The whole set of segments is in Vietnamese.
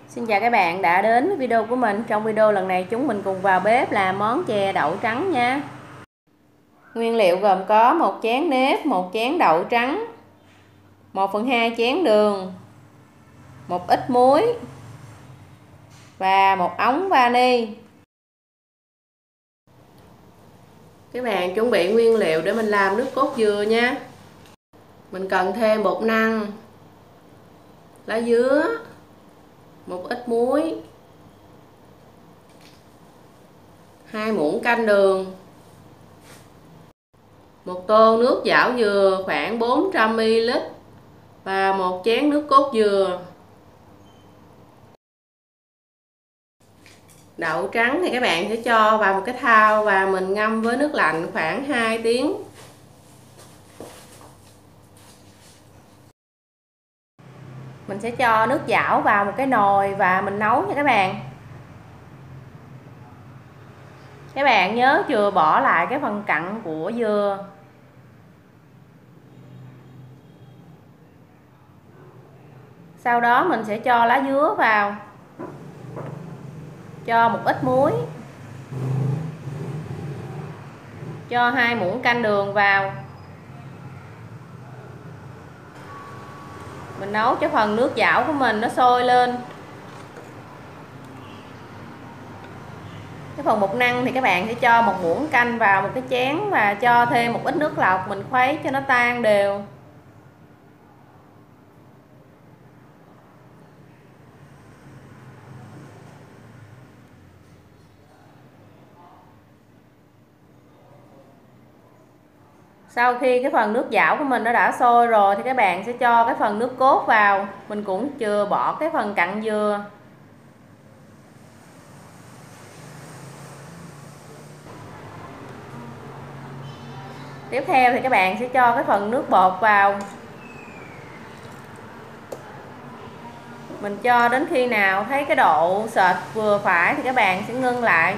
Xin chào các bạn đã đến với video của mình. Trong video lần này chúng mình cùng vào bếp làm món chè đậu trắng nha. Nguyên liệu gồm có 1 chén nếp, 1 chén đậu trắng, 1/2 chén đường, một ít muối và 1 ống vani. Các bạn chuẩn bị nguyên liệu để mình làm nước cốt dừa nha. Mình cần thêm bột năng, lá dứa, một ít muối, 2 muỗng canh đường, 1 tô nước giảo dừa khoảng 400 ml và 1 chén nước cốt dừa. Đậu trắng thì các bạn sẽ cho vào một cái thau và mình ngâm với nước lạnh khoảng 2 tiếng. Mình sẽ cho nước giảo vào một cái nồi và mình nấu nha các bạn. Các bạn nhớ chừa bỏ lại cái phần cặn của dừa. Sau đó mình sẽ cho lá dứa vào. Cho một ít muối. Cho 2 muỗng canh đường vào. Mình nấu cho phần nước giảo của mình nó sôi lên. Cái phần bột năng thì các bạn sẽ cho 1 muỗng canh vào một cái chén và cho thêm một ít nước lọc, mình khuấy cho nó tan đều. Sau khi cái phần nước giảo của mình nó đã sôi rồi thì các bạn sẽ cho cái phần nước cốt vào. Mình cũng chừa bỏ cái phần cặn dừa. Tiếp theo thì các bạn sẽ cho cái phần nước bột vào. Mình cho đến khi nào thấy cái độ sệt vừa phải thì các bạn sẽ ngưng lại.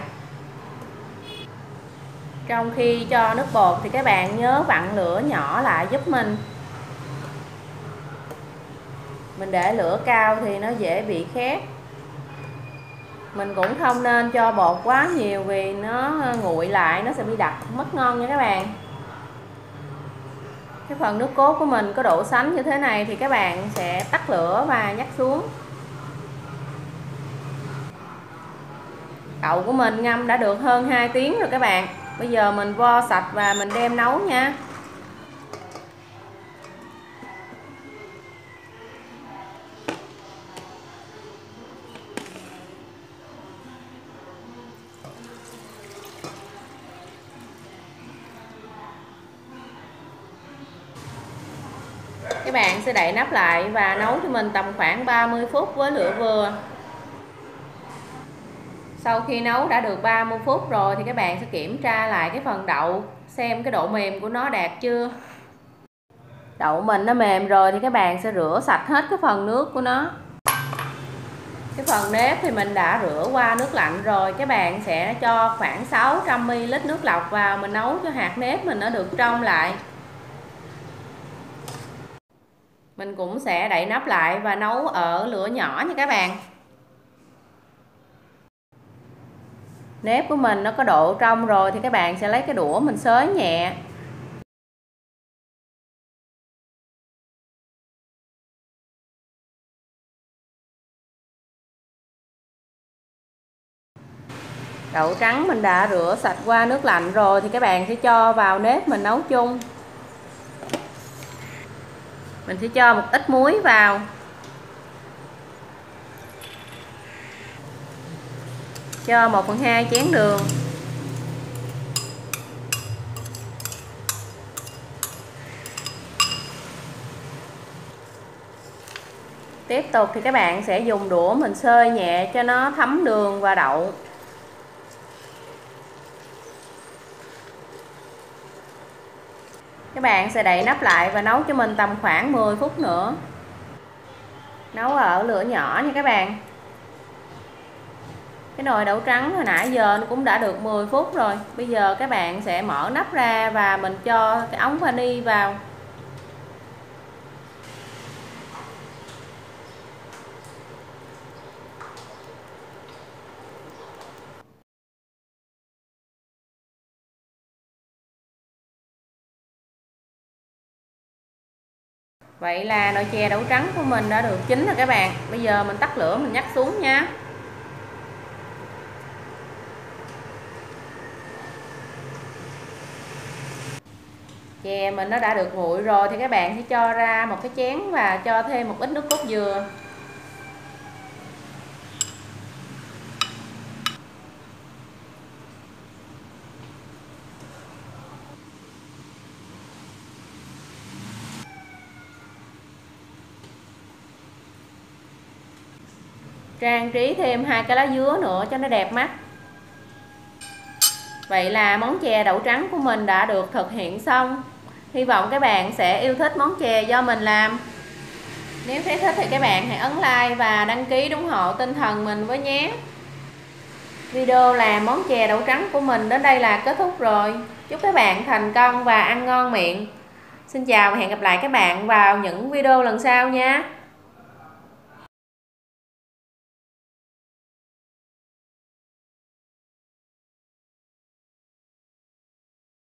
Trong khi cho nước bột thì các bạn nhớ vặn lửa nhỏ lại giúp mình. Mình để lửa cao thì nó dễ bị khét. Mình cũng không nên cho bột quá nhiều vì nó nguội lại, nó sẽ bị đặc mất ngon nha các bạn. Cái phần nước cốt của mình có độ sánh như thế này thì các bạn sẽ tắt lửa và nhắc xuống. Đậu của mình ngâm đã được hơn 2 tiếng rồi các bạn. Bây giờ mình vo sạch và mình đem nấu nha. Các bạn sẽ đậy nắp lại và nấu cho mình tầm khoảng 30 phút với lửa vừa. Sau khi nấu đã được 30 phút rồi thì các bạn sẽ kiểm tra lại cái phần đậu, xem cái độ mềm của nó đạt chưa. Đậu mình nó mềm rồi thì các bạn sẽ rửa sạch hết cái phần nước của nó. Cái phần nếp thì mình đã rửa qua nước lạnh rồi. Các bạn sẽ cho khoảng 600 ml nước lọc vào, mình nấu cho hạt nếp mình nó được trong lại. Mình cũng sẽ đậy nắp lại và nấu ở lửa nhỏ nha các bạn. Nếp của mình nó có độ trong rồi thì các bạn sẽ lấy cái đũa mình xới nhẹ. Đậu trắng mình đã rửa sạch qua nước lạnh rồi thì các bạn sẽ cho vào nếp mình nấu chung. Mình sẽ cho một ít muối vào. Cho 1/2 chén đường. Tiếp tục thì các bạn sẽ dùng đũa mình xơi nhẹ cho nó thấm đường và đậu. Các bạn sẽ đậy nắp lại và nấu cho mình tầm khoảng 10 phút nữa. Nấu ở lửa nhỏ nha các bạn. Cái nồi đậu trắng hồi nãy giờ nó cũng đã được 10 phút rồi. Bây giờ các bạn sẽ mở nắp ra và mình cho cái ống vani vào. Vậy là nồi chè đậu trắng của mình đã được chín rồi các bạn. Bây giờ mình tắt lửa, mình nhắc xuống nha. Chè mình nó đã được nguội rồi thì các bạn sẽ cho ra một cái chén và cho thêm một ít nước cốt dừa. Trang trí thêm 2 cái lá dứa nữa cho nó đẹp mắt. Vậy là món chè đậu trắng của mình đã được thực hiện xong. Hy vọng các bạn sẽ yêu thích món chè do mình làm. Nếu thấy thích thì các bạn hãy ấn like và đăng ký ủng hộ tinh thần mình với nhé. Video làm món chè đậu trắng của mình đến đây là kết thúc rồi. Chúc các bạn thành công và ăn ngon miệng. Xin chào và hẹn gặp lại các bạn vào những video lần sau nha.